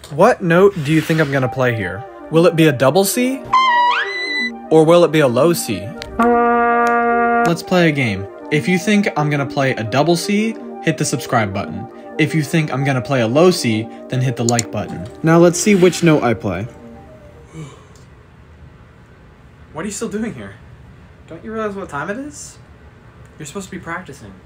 What note do you think I'm gonna play here? Will it be a double C? Or will it be a low C? Let's play a game. If you think I'm gonna play a double C, hit the subscribe button. If you think I'm gonna play a low C, then hit the like button. Now let's see which note I play. What are you still doing here? Don't you realize what time it is? You're supposed to be practicing.